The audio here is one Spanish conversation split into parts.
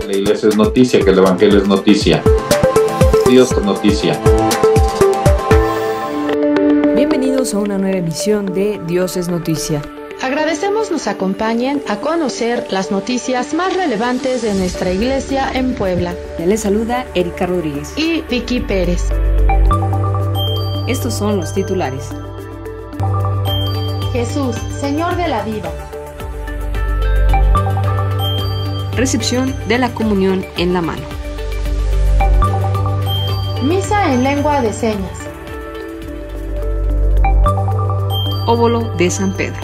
la iglesia es noticia, que el evangelio es noticia. Dios es noticia. Bienvenidos a una nueva emisión de Dios es Noticia. Agradecemos nos acompañen a conocer las noticias más relevantes de nuestra iglesia en Puebla. Les saluda Erika Rodríguez y Vicky Pérez. Estos son los titulares. Jesús, Señor de la vida. Recepción de la comunión en la mano. Misa en lengua de señas. Óbolo de San Pedro.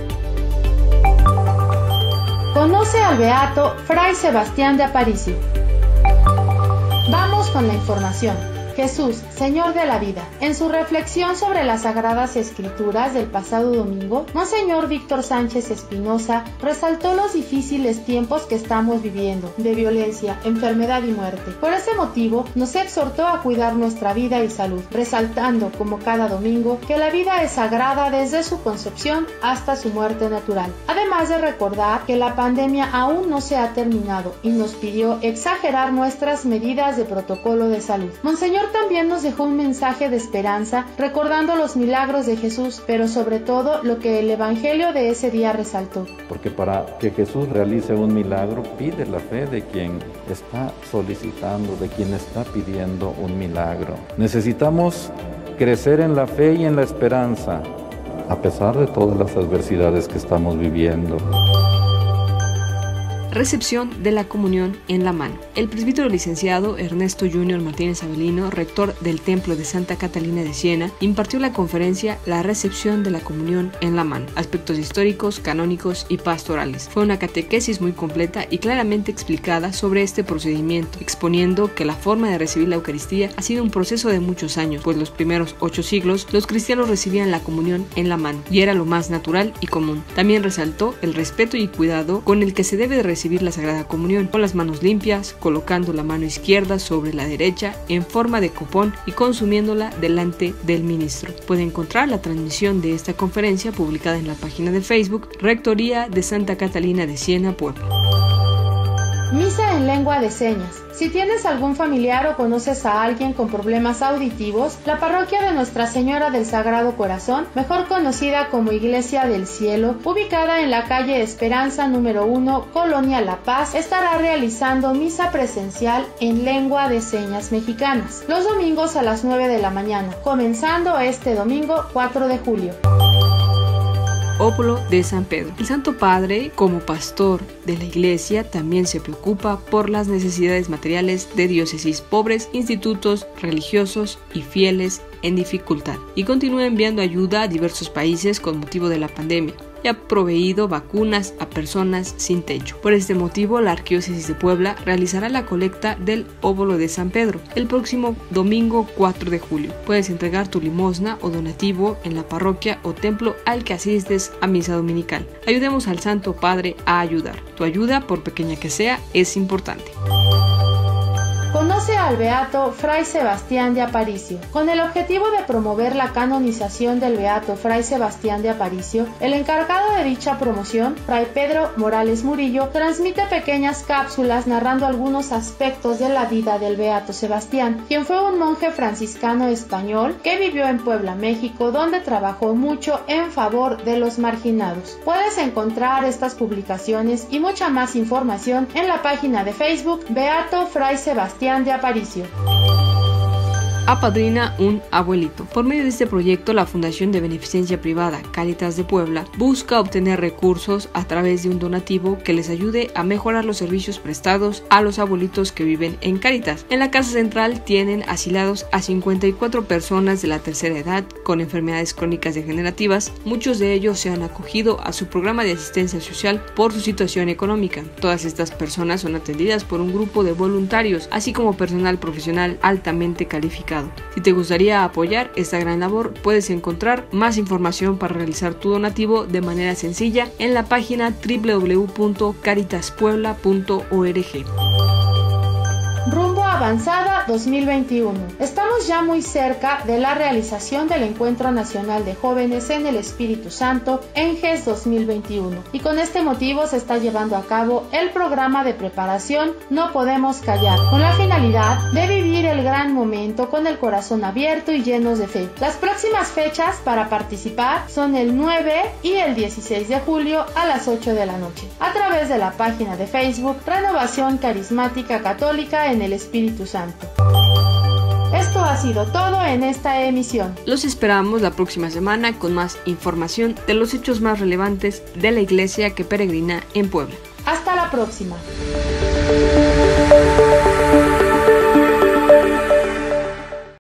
Conoce al beato Fray Sebastián de Aparicio. Vamos con la información. Jesús, Señor de la vida. En su reflexión sobre las Sagradas Escrituras del pasado domingo, Monseñor Víctor Sánchez Espinosa resaltó los difíciles tiempos que estamos viviendo, de violencia, enfermedad y muerte. Por ese motivo, nos exhortó a cuidar nuestra vida y salud, resaltando, como cada domingo, que la vida es sagrada desde su concepción hasta su muerte natural. Además de recordar que la pandemia aún no se ha terminado y nos pidió exagerar nuestras medidas de protocolo de salud. Monseñor también nos dejó un mensaje de esperanza, recordando los milagros de Jesús, pero sobre todo lo que el Evangelio de ese día resaltó. Porque para que Jesús realice un milagro, pide la fe de quien está solicitando, de quien está pidiendo un milagro. Necesitamos crecer en la fe y en la esperanza, a pesar de todas las adversidades que estamos viviendo. Recepción de la comunión en la mano. El presbítero licenciado Ernesto Junior Martínez Avelino, rector del Templo de Santa Catalina de Siena, impartió la conferencia La recepción de la comunión en la mano, aspectos históricos, canónicos y pastorales. Fue una catequesis muy completa y claramente explicada sobre este procedimiento, exponiendo que la forma de recibir la Eucaristía ha sido un proceso de muchos años, pues los primeros 8 siglos los cristianos recibían la comunión en la mano, y era lo más natural y común. También resaltó el respeto y cuidado con el que se debe de recibir la Sagrada Comunión, con las manos limpias, colocando la mano izquierda sobre la derecha en forma de copón y consumiéndola delante del ministro. Puede encontrar la transmisión de esta conferencia publicada en la página de Facebook Rectoría de Santa Catalina de Siena, Puebla. Misa en lengua de señas. Si tienes algún familiar o conoces a alguien con problemas auditivos, la parroquia de Nuestra Señora del Sagrado Corazón, mejor conocida como Iglesia del Cielo, ubicada en la calle Esperanza número 1, Colonia La Paz, estará realizando misa presencial en lengua de señas mexicanas, los domingos a las 9 de la mañana, comenzando este domingo 4 de julio. Óbolo de San Pedro. El Santo Padre, como pastor de la Iglesia, también se preocupa por las necesidades materiales de diócesis pobres, institutos religiosos y fieles en dificultad, y continúa enviando ayuda a diversos países con motivo de la pandemia, y ha proveído vacunas a personas sin techo. Por este motivo, la Arquidiócesis de Puebla realizará la colecta del Óbolo de San Pedro el próximo domingo 4 de julio. Puedes entregar tu limosna o donativo en la parroquia o templo al que asistes a misa dominical. Ayudemos al Santo Padre a ayudar. Tu ayuda, por pequeña que sea, es importante. Conoce al beato Fray Sebastián de Aparicio. Con el objetivo de promover la canonización del beato Fray Sebastián de Aparicio, el encargado de dicha promoción, Fray Pedro Morales Murillo, transmite pequeñas cápsulas narrando algunos aspectos de la vida del beato Sebastián, quien fue un monje franciscano español que vivió en Puebla, México, donde trabajó mucho en favor de los marginados. Puedes encontrar estas publicaciones y mucha más información en la página de Facebook Beato Fray Sebastián de Aparicio. Apadrina un abuelito. Por medio de este proyecto, la Fundación de Beneficencia Privada Cáritas de Puebla busca obtener recursos a través de un donativo que les ayude a mejorar los servicios prestados a los abuelitos que viven en Cáritas. En la Casa Central tienen asilados a 54 personas de la tercera edad con enfermedades crónicas degenerativas. Muchos de ellos se han acogido a su programa de asistencia social por su situación económica. Todas estas personas son atendidas por un grupo de voluntarios, así como personal profesional altamente calificado. Si te gustaría apoyar esta gran labor, puedes encontrar más información para realizar tu donativo de manera sencilla en la página www.caritaspuebla.org. Rumbo Avanzada 2021. Estamos ya muy cerca de la realización del Encuentro Nacional de Jóvenes en el Espíritu Santo, ENGES 2021, y con este motivo se está llevando a cabo el programa de preparación No Podemos Callar, con la finalidad de vivir el gran momento con el corazón abierto y llenos de fe. Las próximas fechas para participar son el 9 y el 16 de julio a las 8 de la noche, a través de la página de Facebook Renovación Carismática Católica en el Espíritu Santo. Esto ha sido todo en esta emisión. Los esperamos la próxima semana con más información de los hechos más relevantes de la Iglesia que peregrina en Puebla. Hasta la próxima.